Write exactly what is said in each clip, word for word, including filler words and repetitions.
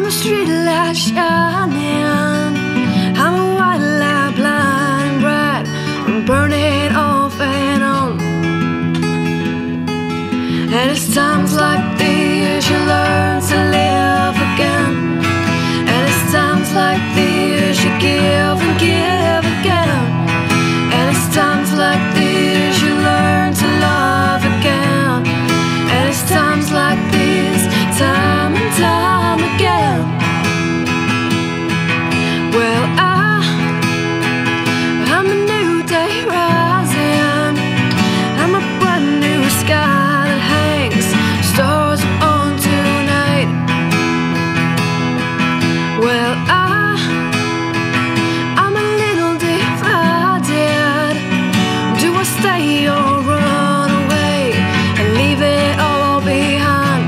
a street light shining, I'm a white light blinding bright, I'm burning off and on. And it's times like these you learn to live again. And it's times like these you give and give again. And it's times like these you learn to love again. And it's times like these, time and time again. Well, I, I'm a new day rising, I'm a brand new sky that hangs stars on tonight. Well, I, I'm a little divided. Do I stay or run away and leave it all behind?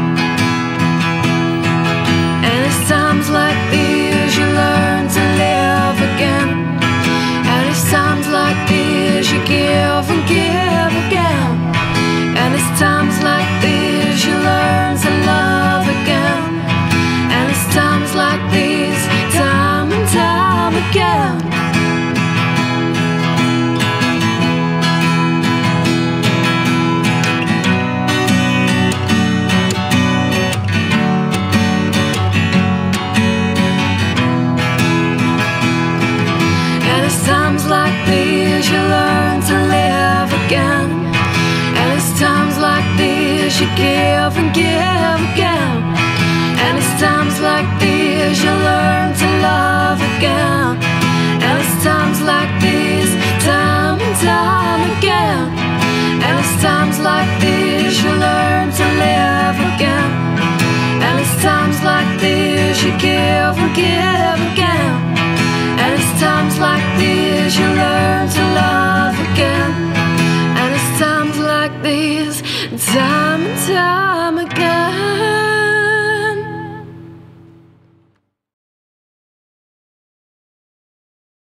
And it's times like these you learn to live again. And it's times like these you give and give again. And it's times like these you learn to love again. And it's times like these, time and time again. And it's times like these you learn to live again. And it's times like these you give and give again. And it's times like these you learn to love again. And it's times like these, time and time again. And it's times like these.